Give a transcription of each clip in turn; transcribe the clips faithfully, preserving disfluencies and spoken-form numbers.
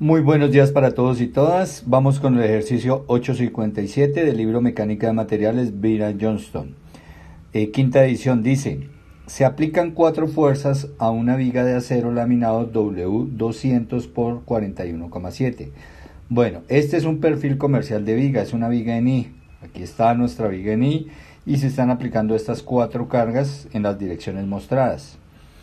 Muy buenos días para todos y todas. Vamos con el ejercicio ocho cincuenta y siete del libro Mecánica de Materiales, Byron Johnston. Eh, quinta edición dice, se aplican cuatro fuerzas a una viga de acero laminado W doscientos por cuarenta y uno coma siete. Bueno, este es un perfil comercial de viga, es una viga en I. Aquí está nuestra viga en I y se están aplicando estas cuatro cargas en las direcciones mostradas.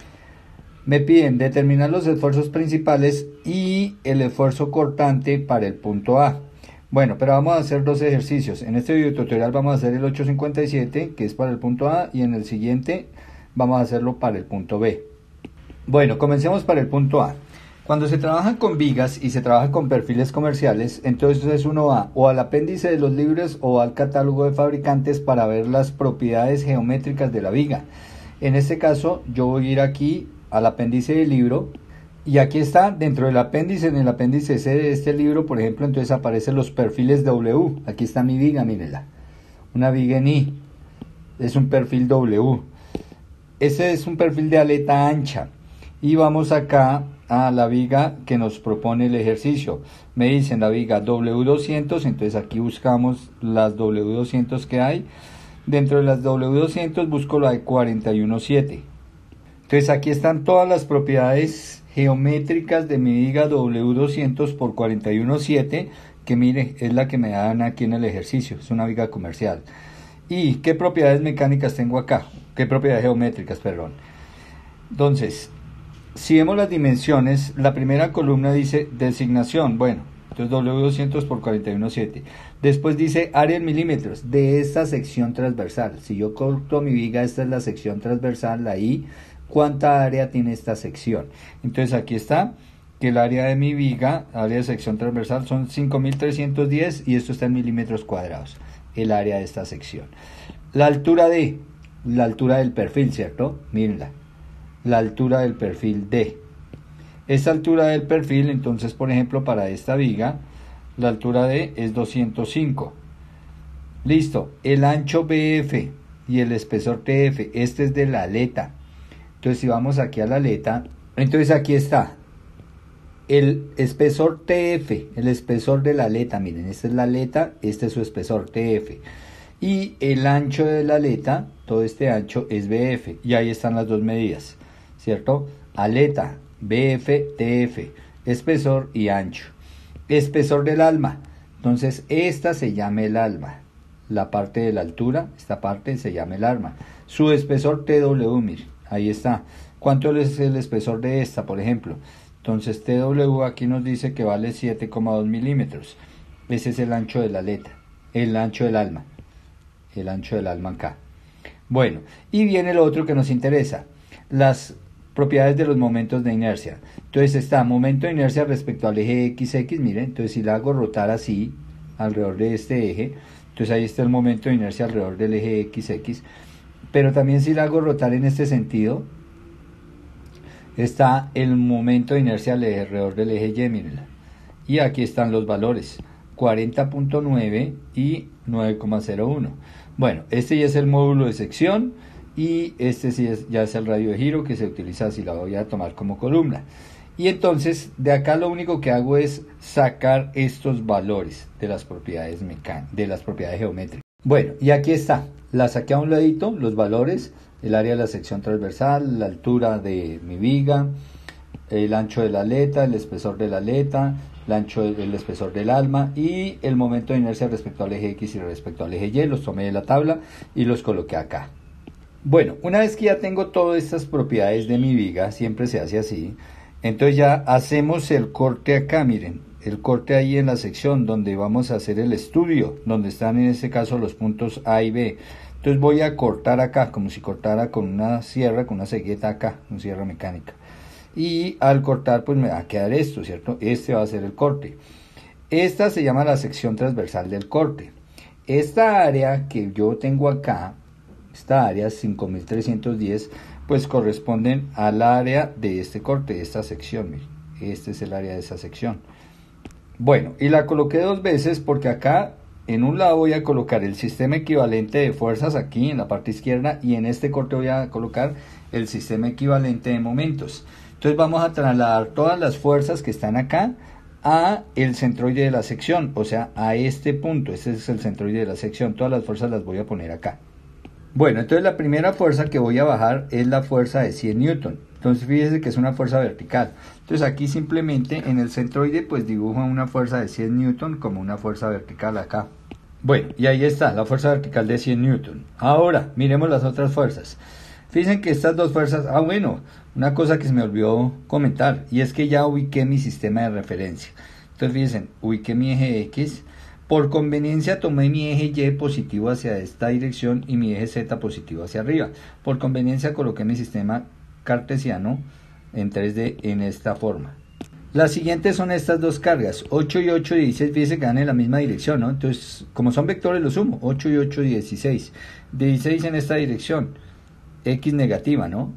Me piden determinar los esfuerzos principales y el esfuerzo cortante para el punto A. Bueno, pero vamos a hacer dos ejercicios. En este video tutorial vamos a hacer el ocho cincuenta y siete, que es para el punto A, y en el siguiente vamos a hacerlo para el punto B. Bueno, comencemos para el punto A. Cuando se trabaja con vigas y se trabaja con perfiles comerciales, entonces uno va o al apéndice de los libros o al catálogo de fabricantes para ver las propiedades geométricas de la viga. En este caso, yo voy a ir aquí al apéndice del libro y aquí está dentro del apéndice, en el apéndice C de este libro, por ejemplo, entonces aparecen los perfiles W. Aquí está mi viga, mírenla, una viga en I, es un perfil W. Este es un perfil de aleta ancha y vamos acá a la viga que nos propone el ejercicio. Me dicen la viga W doscientos, entonces aquí buscamos las W doscientos que hay. Dentro de las W doscientos busco la de cuarenta y uno coma siete. Entonces aquí están todas las propiedades geométricas de mi viga W doscientos por cuarenta y uno coma siete, que mire, es la que me dan aquí en el ejercicio, es una viga comercial. ¿Y qué propiedades mecánicas tengo acá? ¿Qué propiedades geométricas, perdón? Entonces, si vemos las dimensiones, la primera columna dice designación, bueno, entonces W doscientos por cuarenta y uno coma siete. Después dice área en milímetros de esta sección transversal. Si yo corto mi viga, esta es la sección transversal, la I. ¿Cuánta área tiene esta sección? Entonces aquí está que el área de mi viga, área de sección transversal, son cinco mil trescientos diez y esto está en milímetros cuadrados, el área de esta sección. La altura de, la altura del perfil, ¿cierto? Mírenla, la altura del perfil D. Esta altura del perfil, entonces, por ejemplo, para esta viga, la altura D es doscientos cinco. Listo, el ancho B F y el espesor T F, este es de la aleta. Entonces, si vamos aquí a la aleta, entonces aquí está el espesor T F, el espesor de la aleta, miren, esta es la aleta, este es su espesor T F. Y el ancho de la aleta, todo este ancho es B F, y ahí están las dos medidas, ¿cierto? Aleta, B F, T F, espesor y ancho. Espesor del alma, entonces esta se llama el alma, la parte de la altura, esta parte se llama el alma. Su espesor T W, miren. Ahí está. ¿Cuánto es el espesor de esta, por ejemplo? Entonces T W aquí nos dice que vale siete coma dos milímetros. Ese es el ancho de la aleta, el ancho del alma. El ancho del alma acá. Bueno, y viene lo otro que nos interesa. Las propiedades de los momentos de inercia. Entonces está momento de inercia respecto al eje X X. Miren, entonces si la hago rotar así, alrededor de este eje, entonces ahí está el momento de inercia alrededor del eje X X. Pero también si la hago rotar en este sentido, está el momento de inercia alrededor del eje Y, mírenla. Y aquí están los valores, cuarenta punto nueve y nueve coma cero uno. Bueno, este ya es el módulo de sección y este sí es, ya es el radio de giro que se utiliza si la voy a tomar como columna. Y entonces de acá lo único que hago es sacar estos valores de las propiedades mecánicas, de las propiedades geométricas. Bueno, y aquí está, la saqué a un ladito, los valores, el área de la sección transversal, la altura de mi viga, el ancho de la aleta, el espesor de la aleta, el ancho del espesor del alma y el momento de inercia respecto al eje X y respecto al eje Y, los tomé de la tabla y los coloqué acá. Bueno, una vez que ya tengo todas estas propiedades de mi viga, siempre se hace así, entonces ya hacemos el corte acá, miren. El corte ahí en la sección donde vamos a hacer el estudio, donde están en este caso los puntos A y B. Entonces voy a cortar acá, como si cortara con una sierra, con una cegueta acá, una sierra mecánica. Y al cortar pues me va a quedar esto, ¿cierto? Este va a ser el corte. Esta se llama la sección transversal del corte. Esta área que yo tengo acá, esta área cinco mil trescientos diez, pues corresponden al área de este corte, de esta sección. Miren, este es el área de esa sección. Bueno, y la coloqué dos veces porque acá en un lado voy a colocar el sistema equivalente de fuerzas aquí en la parte izquierda y en este corte voy a colocar el sistema equivalente de momentos. Entonces vamos a trasladar todas las fuerzas que están acá a el centroide de la sección, o sea, a este punto. Este es el centroide de la sección. Todas las fuerzas las voy a poner acá. Bueno, entonces la primera fuerza que voy a bajar es la fuerza de cien newton. Entonces fíjese que es una fuerza vertical. Entonces aquí simplemente en el centroide pues dibujo una fuerza de cien newton como una fuerza vertical acá. Bueno, y ahí está, la fuerza vertical de cien newton. Ahora, miremos las otras fuerzas. Fíjense que estas dos fuerzas, ah bueno, una cosa que se me olvidó comentar, y es que ya ubiqué mi sistema de referencia. Entonces fíjense, ubiqué mi eje X, por conveniencia tomé mi eje Y positivo hacia esta dirección y mi eje Z positivo hacia arriba. Por conveniencia coloqué mi sistema cartesiano en tres D en esta forma. Las siguientes son estas dos cargas, ocho y ocho, dieciséis, fíjense que van en la misma dirección, ¿no? Entonces, como son vectores, los sumo, ocho y ocho, dieciséis. dieciséis en esta dirección, X negativa, ¿no?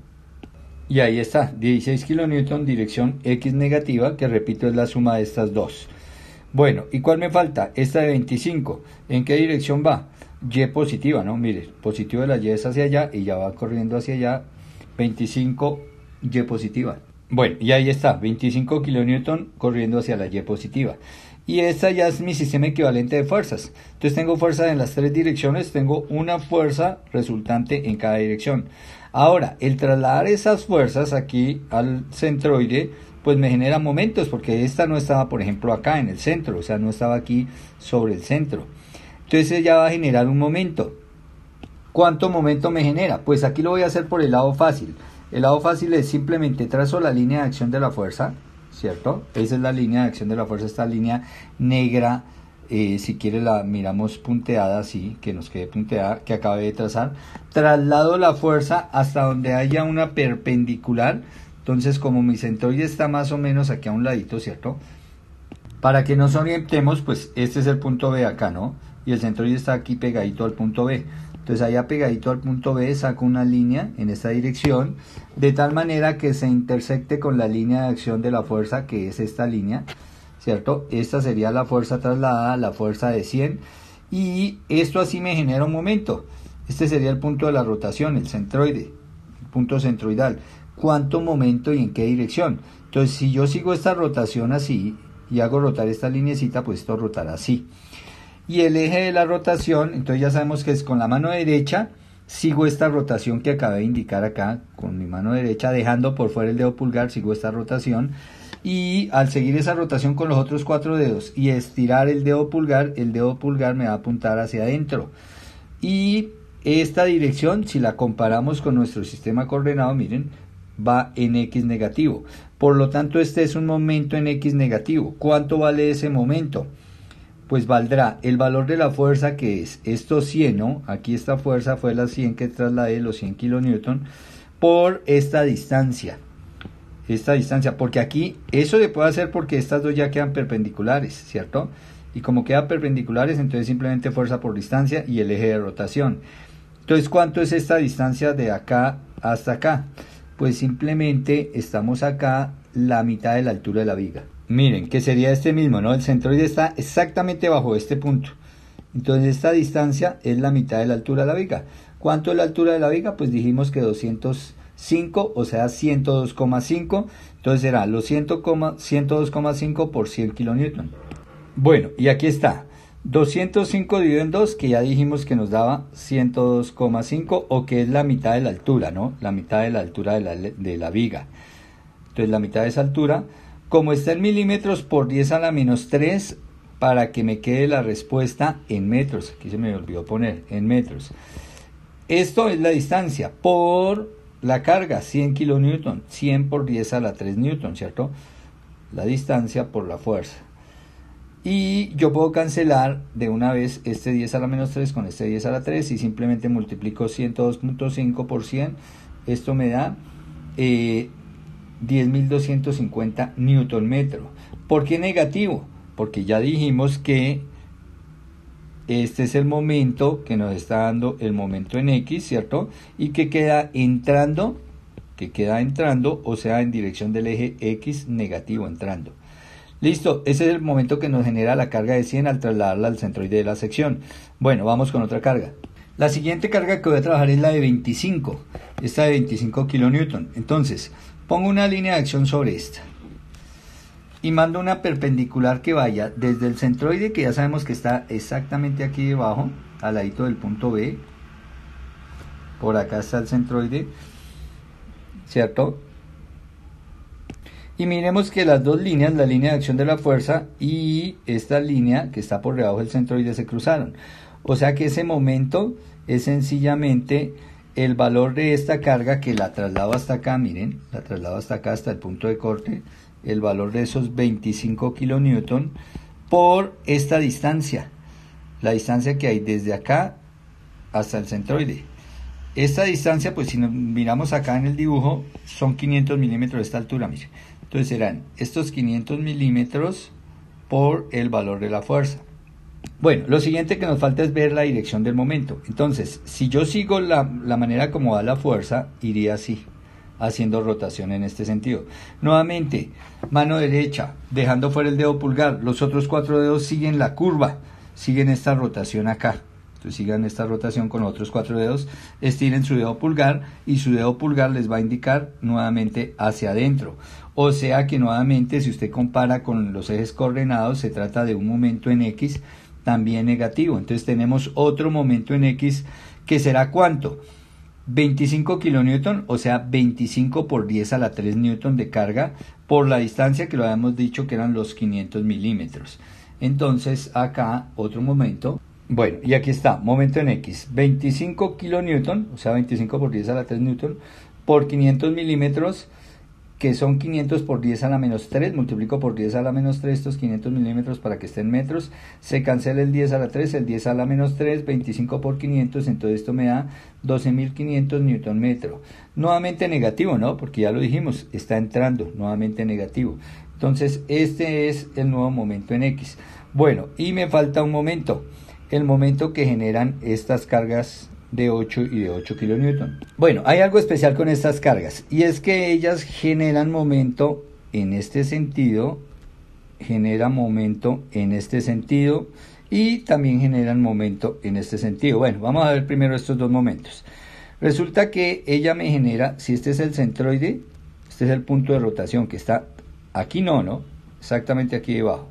Y ahí está, dieciséis kilonewton, dirección X negativa, que repito es la suma de estas dos. Bueno, ¿y cuál me falta? Esta de veinticinco, ¿en qué dirección va? Y positiva, ¿no? Mire, positivo de la Y es hacia allá y ya va corriendo hacia allá, veinticinco Y positiva. Bueno, y ahí está, veinticinco kilonewton corriendo hacia la Y positiva. Y esta ya es mi sistema equivalente de fuerzas. Entonces tengo fuerza en las tres direcciones, tengo una fuerza resultante en cada dirección. Ahora, el trasladar esas fuerzas aquí al centroide, pues me genera momentos, porque esta no estaba, por ejemplo, acá en el centro, o sea, no estaba aquí sobre el centro. Entonces ella va a generar un momento. ¿Cuánto momento me genera? Pues aquí lo voy a hacer por el lado fácil. El lado fácil es simplemente trazo la línea de acción de la fuerza, ¿cierto? Esa es la línea de acción de la fuerza, esta línea negra, eh, si quiere la miramos punteada así, que nos quede punteada, que acabé de trazar. Traslado la fuerza hasta donde haya una perpendicular, entonces como mi centroide está más o menos aquí a un ladito, ¿cierto? Para que nos orientemos, pues este es el punto B acá, ¿no? Y el centroide está aquí pegadito al punto B. Entonces allá pegadito al punto B saco una línea en esta dirección, de tal manera que se intersecte con la línea de acción de la fuerza, que es esta línea, ¿cierto? Esta sería la fuerza trasladada, la fuerza de cien, y esto así me genera un momento. Este sería el punto de la rotación, el centroide, el punto centroidal. ¿Cuánto momento y en qué dirección? Entonces si yo sigo esta rotación así, y hago rotar esta linecita, pues esto rotará así. Y el eje de la rotación, entonces ya sabemos que es con la mano derecha, sigo esta rotación que acabé de indicar acá, con mi mano derecha, dejando por fuera el dedo pulgar, sigo esta rotación, y al seguir esa rotación con los otros cuatro dedos y estirar el dedo pulgar, el dedo pulgar me va a apuntar hacia adentro. Y esta dirección, si la comparamos con nuestro sistema coordenado, miren, va en X negativo. Por lo tanto, este es un momento en X negativo. ¿Cuánto vale ese momento? Pues valdrá el valor de la fuerza, que es esto cien, ¿no? Aquí esta fuerza fue la cien que trasladé, los cien kilonewton, por esta distancia. Esta distancia, porque aquí eso se puede hacer porque estas dos ya quedan perpendiculares, ¿cierto? Y como quedan perpendiculares, entonces simplemente fuerza por distancia y el eje de rotación. Entonces, ¿cuánto es esta distancia de acá hasta acá? Pues simplemente estamos acá la mitad de la altura de la viga. Miren, que sería este mismo, ¿no? El centroide está exactamente bajo este punto. Entonces esta distancia es la mitad de la altura de la viga. ¿Cuánto es la altura de la viga? Pues dijimos que doscientos cinco, o sea ciento dos coma cinco. Entonces será los ciento dos coma cinco por cien kilonewton. Bueno, y aquí está. doscientos cinco dividido en dos, que ya dijimos que nos daba ciento dos coma cinco, o que es la mitad de la altura, ¿no? La mitad de la altura de la, de la viga. Entonces la mitad de esa altura, como está en milímetros por diez a la menos tres, para que me quede la respuesta en metros. Aquí se me olvidó poner, en metros. Esto es la distancia por la carga, cien kilonewton, cien por diez a la tres newton, ¿cierto? La distancia por la fuerza. Y yo puedo cancelar de una vez este diez a la menos tres con este diez a la tres y simplemente multiplico ciento dos punto cinco por cien. Esto me da eh, diez mil doscientos cincuenta newton metro. ¿Por qué negativo? Porque ya dijimos que este es el momento que nos está dando el momento en X, ¿cierto? Y que queda entrando, que queda entrando, o sea, en dirección del eje X negativo entrando. Listo, ese es el momento que nos genera la carga de cien al trasladarla al centroide de la sección. Bueno, vamos con otra carga. La siguiente carga que voy a trabajar es la de veinticinco, esta de veinticinco kilonewton. Entonces, pongo una línea de acción sobre esta. y mando una perpendicular que vaya desde el centroide, que ya sabemos que está exactamente aquí debajo, al ladito del punto B. Por acá está el centroide, ¿cierto? Y miremos que las dos líneas, la línea de acción de la fuerza y esta línea que está por debajo del centroide, se cruzaron. O sea que ese momento es sencillamente el valor de esta carga que la traslado hasta acá, miren, la traslado hasta acá, hasta el punto de corte, el valor de esos veinticinco kilonewton por esta distancia, la distancia que hay desde acá hasta el centroide. Esta distancia, pues si nos miramos acá en el dibujo, son quinientos milímetros de esta altura, miren. Entonces serán estos quinientos milímetros por el valor de la fuerza. Bueno, lo siguiente que nos falta es ver la dirección del momento. Entonces, si yo sigo la, la manera como va la fuerza, iría así, haciendo rotación en este sentido. Nuevamente, mano derecha, dejando fuera el dedo pulgar. Los otros cuatro dedos siguen la curva, siguen esta rotación acá. Entonces sigan esta rotación con los otros cuatro dedos, estiren su dedo pulgar y su dedo pulgar les va a indicar nuevamente hacia adentro. O sea que nuevamente, si usted compara con los ejes coordenados, se trata de un momento en X también negativo. Entonces tenemos otro momento en X que será ¿cuánto? veinticinco kilonewton, o sea veinticinco por diez a la tres newton de carga por la distancia que lo habíamos dicho que eran los quinientos milímetros. Entonces acá otro momento. Bueno, y aquí está, momento en X, veinticinco kilonewton, o sea veinticinco por diez a la tres newton, por quinientos milímetros, que son quinientos por diez a la menos tres, multiplico por diez a la menos tres estos quinientos milímetros para que estén metros, se cancela el diez a la tres, el diez a la menos tres, veinticinco por quinientos, entonces esto me da doce mil quinientos newton metro. Nuevamente negativo, ¿no? Porque ya lo dijimos, está entrando, nuevamente negativo. Entonces este es el nuevo momento en X. Bueno, y me falta un momento. El momento que generan estas cargas de ocho y de ocho kilonewton. Bueno, hay algo especial con estas cargas y es que ellas generan momento en este sentido, generan momento en este sentido y también generan momento en este sentido. Bueno, vamos a ver primero estos dos momentos. Resulta que ella me genera, si este es el centroide, este es el punto de rotación que está aquí, no, ¿no? Exactamente aquí debajo.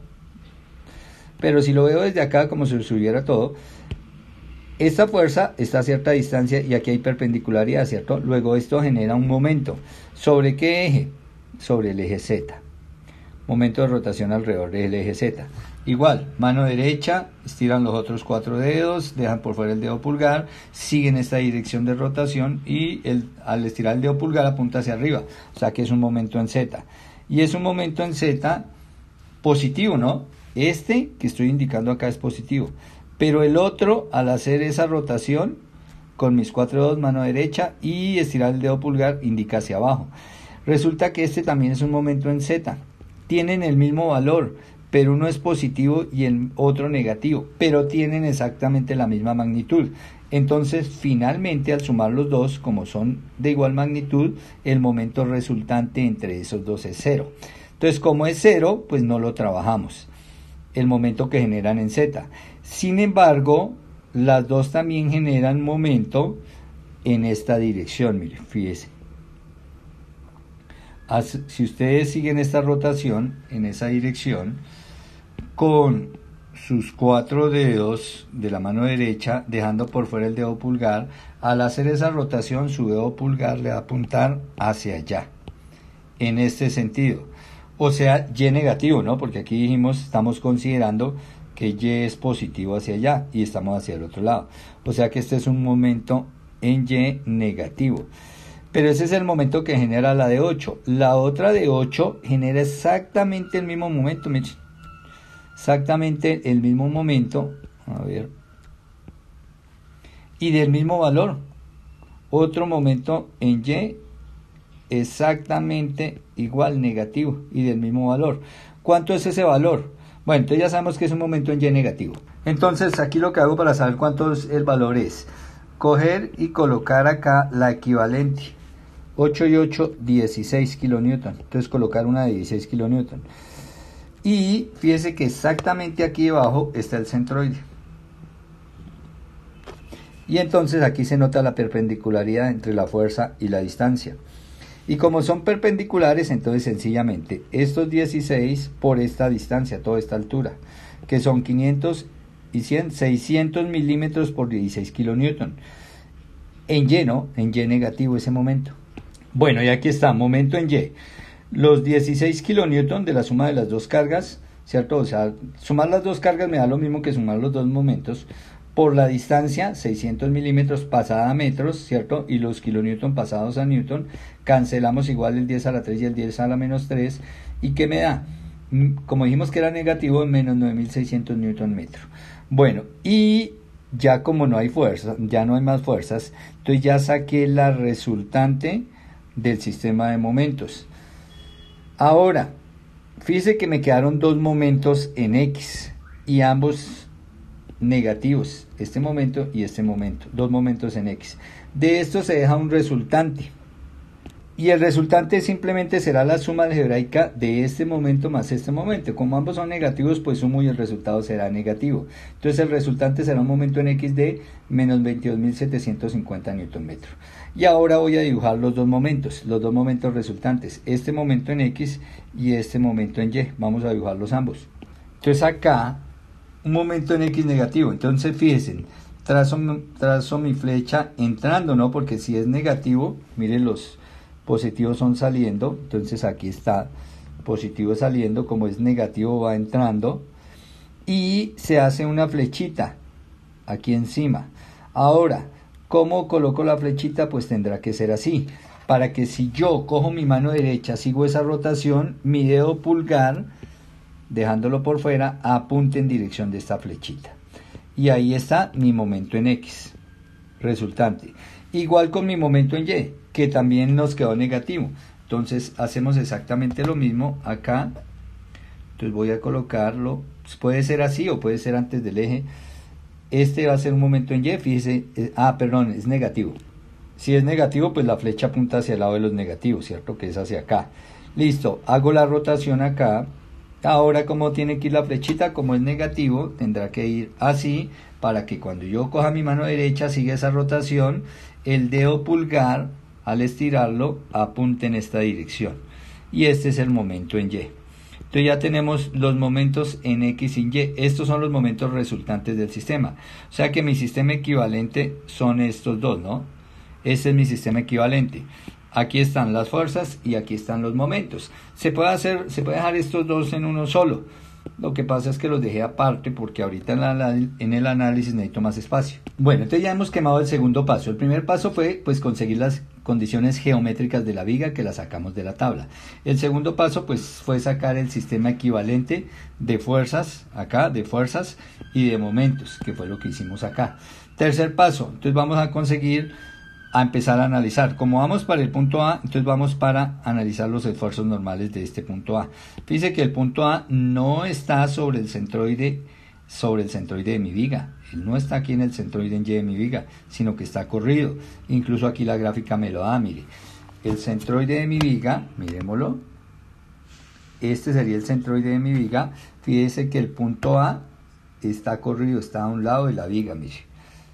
Pero si lo veo desde acá como si subiera todo, esta fuerza está a cierta distancia y aquí hay perpendicularidad, ¿cierto? Luego esto genera un momento. ¿Sobre qué eje? Sobre el eje Z. Momento de rotación alrededor del eje Z. Igual, mano derecha, estiran los otros cuatro dedos, dejan por fuera el dedo pulgar, siguen esta dirección de rotación y el, al estirar el dedo pulgar apunta hacia arriba. O sea que es un momento en Z. Y es un momento en Z positivo, ¿no? Este que estoy indicando acá es positivo, pero el otro, al hacer esa rotación con mis cuatro dedos, mano derecha y estirar el dedo pulgar, indica hacia abajo. Resulta que este también es un momento en Z. Tienen el mismo valor, pero uno es positivo y el otro negativo, pero tienen exactamente la misma magnitud. Entonces, finalmente, al sumar los dos, como son de igual magnitud, el momento resultante entre esos dos es cero. Entonces, como es cero, pues no lo trabajamos, el momento que generan en Z. Sin embargo, las dos también generan momento en esta dirección, mire, fíjese. Si ustedes siguen esta rotación en esa dirección, con sus cuatro dedos de la mano derecha, dejando por fuera el dedo pulgar, al hacer esa rotación, su dedo pulgar le va a apuntar hacia allá, en este sentido. O sea, Y negativo, ¿no? Porque aquí dijimos, estamos considerando que Y es positivo hacia allá y estamos hacia el otro lado. O sea que este es un momento en Y negativo. Pero ese es el momento que genera la de ocho. La otra de ocho genera exactamente el mismo momento, miren. Exactamente el mismo momento. A ver. Y del mismo valor. Otro momento en Y exactamente igual, negativo, y del mismo valor. ¿Cuánto es ese valor? Bueno, entonces ya sabemos que es un momento en Y negativo. Entonces aquí lo que hago para saber cuánto es el valor es coger y colocar acá la equivalente. ocho y ocho, dieciséis kilonewton. Entonces colocar una de dieciséis kilonewton. Y fíjese que exactamente aquí debajo está el centroide. Y entonces aquí se nota la perpendicularidad entre la fuerza y la distancia. Y como son perpendiculares, entonces sencillamente estos dieciséis por esta distancia, toda esta altura, que son quinientos y cien, seiscientos milímetros por dieciséis kilonewton. En Y, ¿no? En Y negativo ese momento. Bueno, y aquí está, momento en Y. Los dieciséis kilonewton de la suma de las dos cargas, ¿cierto? O sea, sumar las dos cargas me da lo mismo que sumar los dos momentos. Por la distancia, seiscientos milímetros pasada a metros, ¿cierto? Y los kilonewton pasados a newton, cancelamos igual el diez a la tres y el diez a la menos tres. ¿Y qué me da? Como dijimos que era negativo, menos nueve mil seiscientos newton metro. Bueno, y ya como no hay fuerza, ya no hay más fuerzas, entonces ya saqué la resultante del sistema de momentos. Ahora, fíjese que me quedaron dos momentos en X y ambos negativos, este momento y este momento, dos momentos en X. De esto se deja un resultante y el resultante simplemente será la suma algebraica de este momento más este momento. Como ambos son negativos, pues sumo y el resultado será negativo. Entonces el resultante será un momento en X de menos veintidós mil setecientos cincuenta newton metro. Y ahora voy a dibujar los dos momentos, los dos momentos resultantes, este momento en X y este momento en Y. Vamos a dibujarlos ambos. Entonces acá un momento en X negativo, entonces fíjense, trazo, trazo mi flecha entrando, ¿no? Porque si es negativo, miren, los positivos son saliendo, entonces aquí está, positivo saliendo, como es negativo va entrando, y se hace una flechita aquí encima. Ahora, ¿cómo coloco la flechita? Pues tendrá que ser así, para que si yo cojo mi mano derecha, sigo esa rotación, mi dedo pulgar, dejándolo por fuera, apunte en dirección de esta flechita. Y ahí está mi momento en X, resultante. Igual con mi momento en Y, que también nos quedó negativo. Entonces hacemos exactamente lo mismo acá. Entonces voy a colocarlo, pues puede ser así o puede ser antes del eje. Este va a ser un momento en Y, fíjese, eh, ah, perdón, es negativo. Si es negativo, pues la flecha apunta hacia el lado de los negativos, ¿cierto? Que es hacia acá. Listo, hago la rotación acá. Ahora, como tiene que ir la flechita, como es negativo, tendrá que ir así, para que cuando yo coja mi mano derecha, siga esa rotación, el dedo pulgar, al estirarlo, apunte en esta dirección. Y este es el momento en Y. Entonces ya tenemos los momentos en X y Y. Estos son los momentos resultantes del sistema. O sea que mi sistema equivalente son estos dos, ¿no? Este es mi sistema equivalente. Aquí están las fuerzas y aquí están los momentos. Se puede hacer, se puede dejar estos dos en uno solo. Lo que pasa es que los dejé aparte porque ahorita en, la, en el análisis necesito más espacio. Bueno, entonces ya hemos quemado el segundo paso. El primer paso fue pues conseguir las condiciones geométricas de la viga, que las sacamos de la tabla. El segundo paso pues fue sacar el sistema equivalente de fuerzas, acá, de fuerzas y de momentos, que fue lo que hicimos acá. Tercer paso, entonces vamos a conseguir a empezar a analizar. Como vamos para el punto A, entonces vamos para analizar los esfuerzos normales de este punto A. Fíjese que el punto A no está sobre el centroide, sobre el centroide de mi viga. Él no está aquí en el centroide en Y de mi viga, sino que está corrido. Incluso aquí la gráfica me lo da, mire. El centroide de mi viga, miremoslo. Este sería el centroide de mi viga. Fíjese que el punto A está corrido, está a un lado de la viga, mire.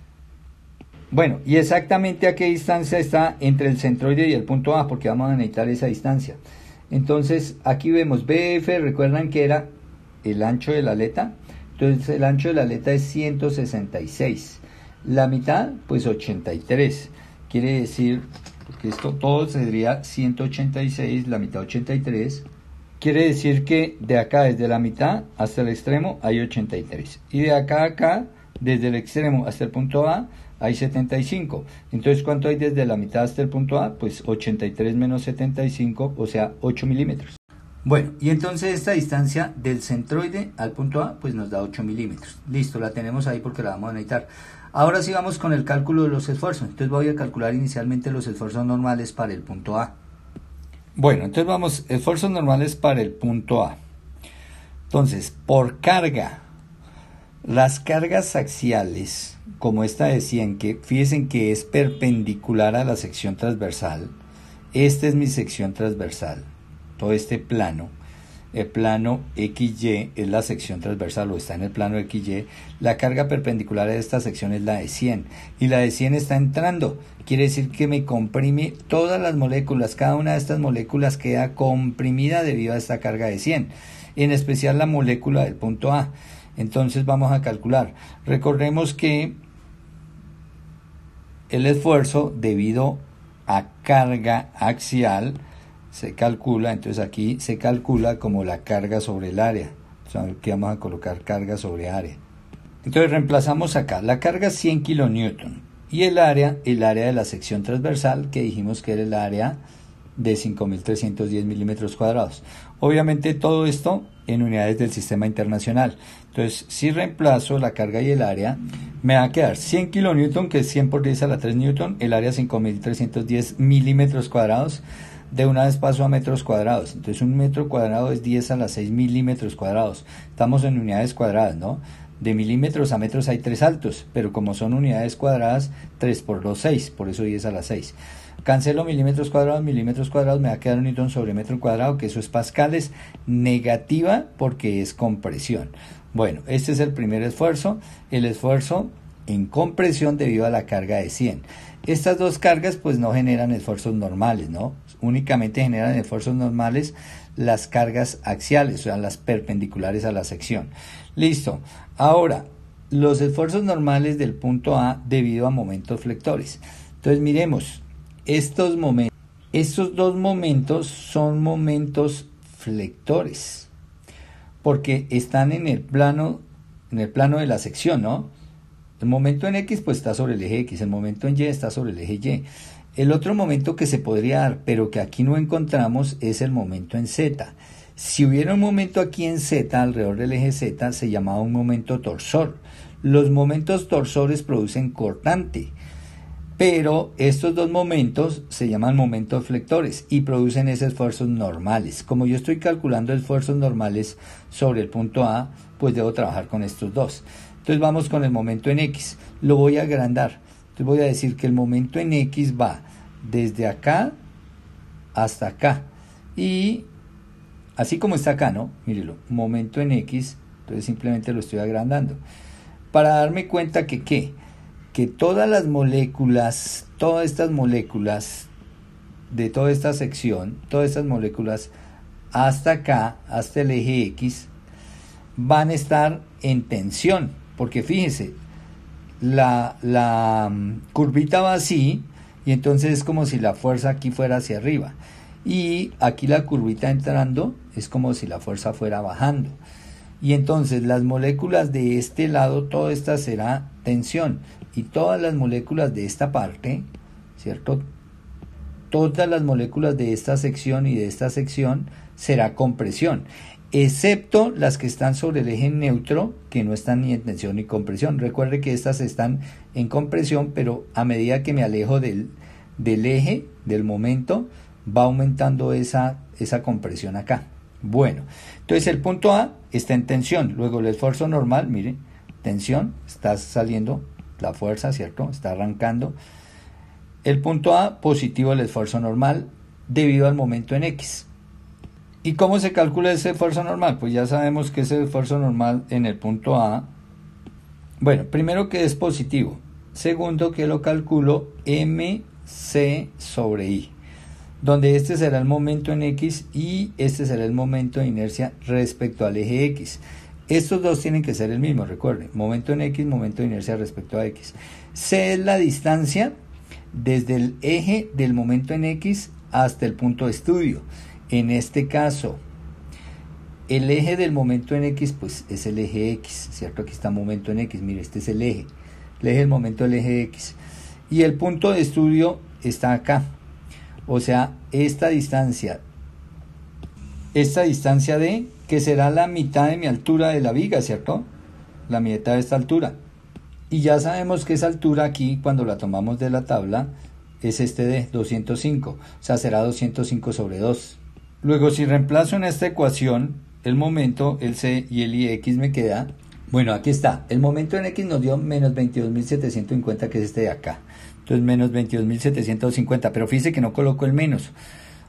Bueno, y exactamente a qué distancia está entre el centroide y el punto A, porque vamos a necesitar esa distancia. Entonces, aquí vemos B F, recuerdan que era el ancho de la aleta. Entonces, el ancho de la aleta es ciento sesenta y seis. La mitad, pues ochenta y tres. Quiere decir, porque esto todo sería ciento ochenta y seis, la mitad ochenta y tres. Quiere decir que de acá, desde la mitad hasta el extremo, hay ochenta y tres. Y de acá a acá, desde el extremo hasta el punto A, hay setenta y cinco. Entonces, ¿cuánto hay desde la mitad hasta el punto A? Pues ochenta y tres menos setenta y cinco, o sea, ocho milímetros. Bueno, y entonces esta distancia del centroide al punto A, pues nos da ocho milímetros. Listo, la tenemos ahí porque la vamos a necesitar. Ahora sí vamos con el cálculo de los esfuerzos. Entonces voy a calcular inicialmente los esfuerzos normales para el punto A. Bueno, entonces vamos, esfuerzos normales para el punto A. Entonces, por carga, las cargas axiales, como esta de cien, que fíjense que es perpendicular a la sección transversal. Esta es mi sección transversal, todo este plano. el plano equis ye es la sección transversal o está en el plano equis ye, la carga perpendicular de esta sección es la de cien y la de cien está entrando. Quiere decir que me comprime todas las moléculas, cada una de estas moléculas queda comprimida debido a esta carga de cien, en especial la molécula del punto A. Entonces vamos a calcular. Recordemos que el esfuerzo debido a carga axial se calcula, entonces aquí se calcula como la carga sobre el área. O sea, aquí vamos a colocar carga sobre área. Entonces reemplazamos acá la carga cien kilonewton y el área, el área de la sección transversal que dijimos que era el área de cinco mil trescientos diez milímetros cuadrados. Obviamente todo esto en unidades del sistema internacional. Entonces, si reemplazo la carga y el área, me va a quedar cien kilonewton, que es cien por diez a la tres newton, el área cinco mil trescientos diez milímetros cuadrados. De una vez paso a metros cuadrados. Entonces, un metro cuadrado es diez a la seis milímetros cuadrados. Estamos en unidades cuadradas, ¿no? De milímetros a metros hay tres altos, pero como son unidades cuadradas, tres por dos, seis, por eso diez a la seis. Cancelo milímetros cuadrados, milímetros cuadrados, me va a quedar un newton sobre metro cuadrado, que eso es pascales, negativa porque es compresión. Bueno, este es el primer esfuerzo, el esfuerzo en compresión debido a la carga de cien. Estas dos cargas pues no generan esfuerzos normales, ¿no? Únicamente generan esfuerzos normales las cargas axiales, o sea, las perpendiculares a la sección. Listo. Ahora, los esfuerzos normales del punto A debido a momentos flectores. Entonces miremos. Estos momentos, estos dos momentos son momentos flectores, porque están en el plano, en el plano de la sección, ¿no? El momento en X pues está sobre el eje X, el momento en Y está sobre el eje Y. El otro momento que se podría dar, pero que aquí no encontramos, es el momento en Z. Si hubiera un momento aquí en Z, alrededor del eje Z, se llamaba un momento torsor. Los momentos torsores producen cortante. Pero estos dos momentos se llaman momentos flectores y producen esos esfuerzos normales. Como yo estoy calculando esfuerzos normales sobre el punto A, pues debo trabajar con estos dos. Entonces vamos con el momento en X. Lo voy a agrandar. Entonces voy a decir que el momento en X va desde acá hasta acá. Y así como está acá, ¿no? Mírelo, momento en X. Entonces simplemente lo estoy agrandando. Para darme cuenta que, ¿qué? que todas las moléculas, todas estas moléculas de toda esta sección, todas estas moléculas hasta acá, hasta el eje X, van a estar en tensión, porque fíjense, la, la curvita va así, y entonces es como si la fuerza aquí fuera hacia arriba, y aquí la curvita entrando es como si la fuerza fuera bajando. Y entonces las moléculas de este lado, toda esta será tensión. Y todas las moléculas de esta parte, ¿cierto? Todas las moléculas de esta sección y de esta sección será compresión. Excepto las que están sobre el eje neutro, que no están ni en tensión ni compresión. Recuerde que estas están en compresión, pero a medida que me alejo del, del eje, del momento, va aumentando esa, esa compresión acá. Bueno, entonces el punto A está en tensión, luego el esfuerzo normal, mire, tensión, está saliendo la fuerza, ¿cierto? Está arrancando. El punto A, positivo el esfuerzo normal debido al momento en X. ¿Y cómo se calcula ese esfuerzo normal? Pues ya sabemos que ese esfuerzo normal en el punto A, bueno, primero que es positivo, segundo que lo calculo M C sobre I, donde este será el momento en X y este será el momento de inercia respecto al eje X. Estos dos tienen que ser el mismo, recuerden, momento en X, momento de inercia respecto a X. C es la distancia desde el eje del momento en X hasta el punto de estudio. En este caso, el eje del momento en X, pues es el eje X, ¿cierto? Aquí está momento en X, mire, este es el eje, el eje del momento del eje X. Y el punto de estudio está acá. O sea, esta distancia, esta distancia de, que será la mitad de mi altura de la viga, ¿cierto? La mitad de esta altura. Y ya sabemos que esa altura aquí, cuando la tomamos de la tabla, es este de doscientos cinco. O sea, será doscientos cinco sobre dos. Luego, si reemplazo en esta ecuación el momento, el C y el I X me queda, bueno, aquí está. El momento en X nos dio menos veintidós mil setecientos cincuenta, que es este de acá. Entonces menos veintidós mil setecientos cincuenta, pero fíjese que no coloco el menos.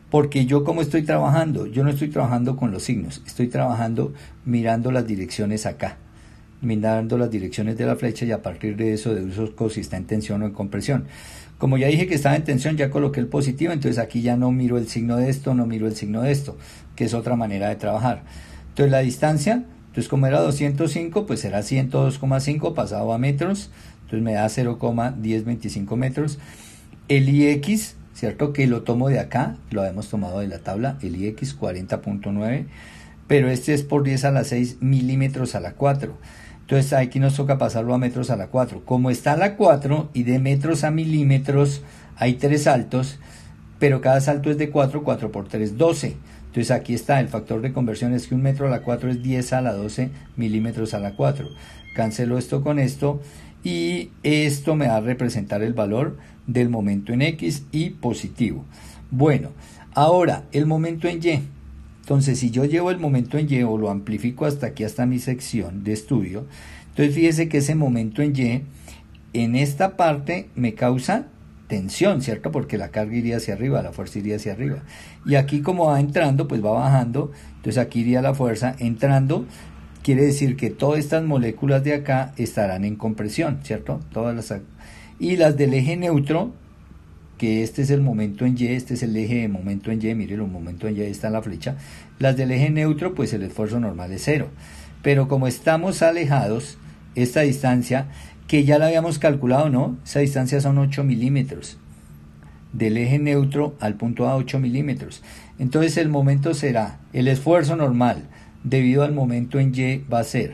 Porque yo como estoy trabajando, yo no estoy trabajando con los signos, estoy trabajando mirando las direcciones acá, mirando las direcciones de la flecha y a partir de eso deduzco si está en tensión o en compresión. Como ya dije que estaba en tensión, ya coloqué el positivo, entonces aquí ya no miro el signo de esto, no miro el signo de esto, que es otra manera de trabajar. Entonces la distancia, entonces como era doscientos cinco, pues será ciento dos coma cinco pasado a metros, entonces me da cero coma diez veinticinco metros. El I X, ¿cierto? Que lo tomo de acá, lo hemos tomado de la tabla, el I X cuarenta punto nueve, pero este es por diez a la seis milímetros a la cuatro. Entonces aquí nos toca pasarlo a metros a la cuatro. Como está a la cuatro y de metros a milímetros hay tres saltos, pero cada salto es de cuatro, cuatro por tres, doce. Entonces aquí está, el factor de conversión es que un metro a la cuatro es diez a la doce milímetros a la cuatro. Cancelo esto con esto y esto me va a representar el valor del momento en X y positivo. Bueno, ahora el momento en Y. Entonces, si yo llevo el momento en Y o lo amplifico hasta aquí, hasta mi sección de estudio, entonces fíjese que ese momento en Y, en esta parte me causa tensión, ¿cierto? Porque la carga iría hacia arriba, la fuerza iría hacia arriba. Y aquí como va entrando, pues va bajando, entonces aquí iría la fuerza entrando, quiere decir que todas estas moléculas de acá estarán en compresión, ¿cierto? Todas las, y las del eje neutro, que este es el momento en Y, este es el eje de momento en Y, mire, el momento en Y está en la flecha. Las del eje neutro, pues el esfuerzo normal es cero. Pero como estamos alejados, esta distancia, que ya la habíamos calculado, ¿no? Esa distancia son ocho milímetros. Del eje neutro al punto A, ocho milímetros. Entonces el momento será, el esfuerzo normal, debido al momento en Y, va a ser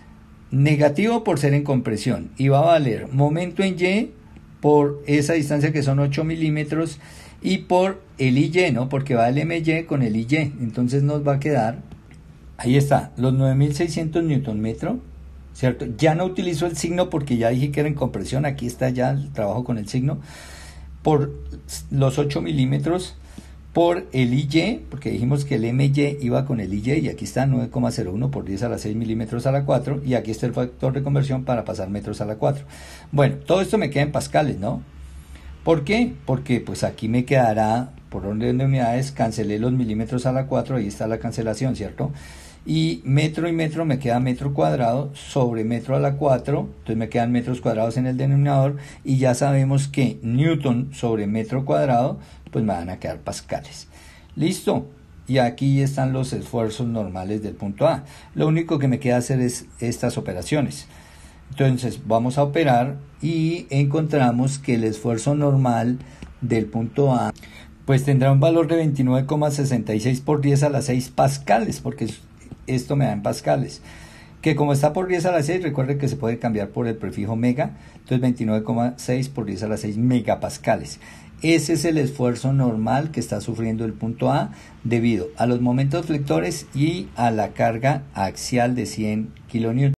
negativo por ser en compresión. Y va a valer momento en Y por esa distancia que son ocho milímetros y por el I Y, ¿no? Porque va el M Y con el I Y. Entonces nos va a quedar, ahí está, los nueve mil seiscientos newton metro, ¿cierto? Ya no utilizo el signo porque ya dije que era en compresión, aquí está ya el trabajo con el signo, por los ocho milímetros, por el I Y, porque dijimos que el M Y iba con el I Y, y aquí está nueve coma cero uno por diez a la seis milímetros a la cuatro, y aquí está el factor de conversión para pasar metros a la cuatro. Bueno, todo esto me queda en pascales, ¿no? ¿Por qué? Porque pues aquí me quedará, por orden de unidades, cancelé los milímetros a la cuatro, ahí está la cancelación, ¿cierto? Y metro y metro me queda metro cuadrado sobre metro a la cuatro, entonces me quedan metros cuadrados en el denominador, y ya sabemos que newton sobre metro cuadrado, pues me van a quedar pascales. ¿Listo? Y aquí están los esfuerzos normales del punto A. Lo único que me queda hacer es estas operaciones. Entonces vamos a operar y encontramos que el esfuerzo normal del punto A pues tendrá un valor de veintinueve coma sesenta y seis por diez a la seis pascales, porque esto me da en pascales, que como está por diez a la seis, recuerde que se puede cambiar por el prefijo mega, entonces veintinueve coma seis por diez a la seis megapascales. Ese es el esfuerzo normal que está sufriendo el punto A debido a los momentos flectores y a la carga axial de cien kilonewtons.